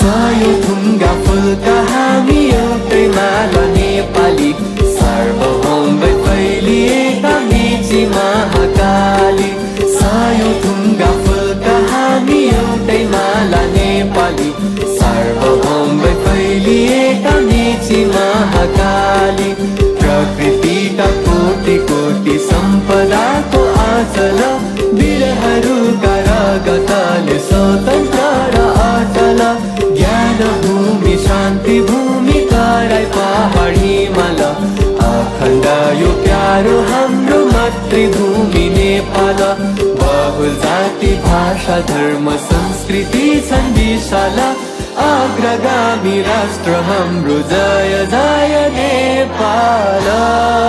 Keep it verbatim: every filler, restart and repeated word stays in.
सयौं थुङ्गा फुलका हामी एउटै माला नेपाली सार्वभौम फैलिएका मेची महाकाली सयौं थुङ्गा फुलका हामी एउटै माला नेपाली सार्वभौम फैलिएका मेची महाकाली प्रकृतिका कोटि कोटि सम्पदाको आचल वीरहरूका रगतले स्वतन्त्र र अचल ज्ञान भूमि शान्ति भूमि तराई पहाड हिमाल अखण्ड यो प्यारो हाम्रो मातृभूमि नेपाल बहुल जाति भाषा धर्म संस्कृति छन् विशाल अग्रगामी राष्ट्र हाम्रो जय जय नेपाल।